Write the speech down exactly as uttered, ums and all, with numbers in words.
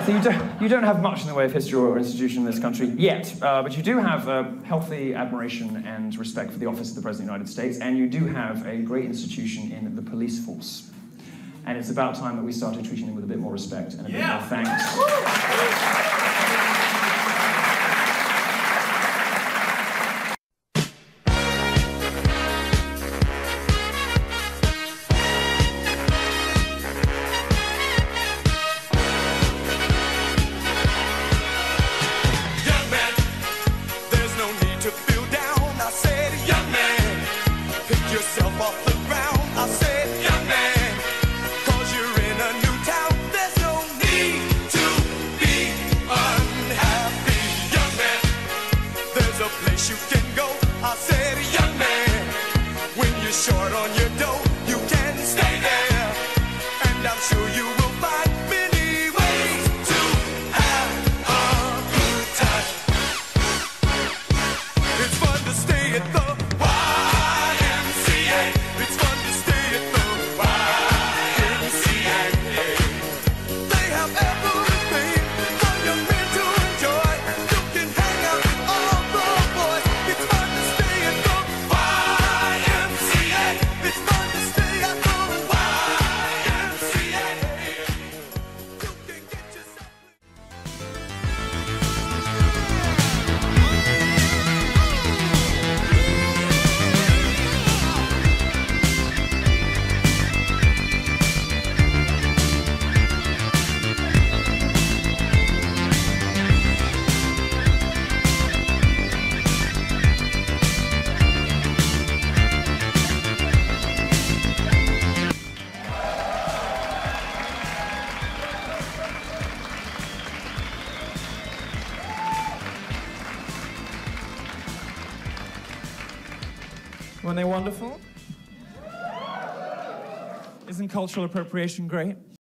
So you don't, you don't have much in the way of history or institution in this country yet, uh, but you do have a healthy admiration and respect for the office of the President of the United States, and you do have a great institution in the police force. And it's about time that we started treating them with a bit more respect and a yeah. bit more thanks. Weren't they wonderful? Isn't cultural appropriation great?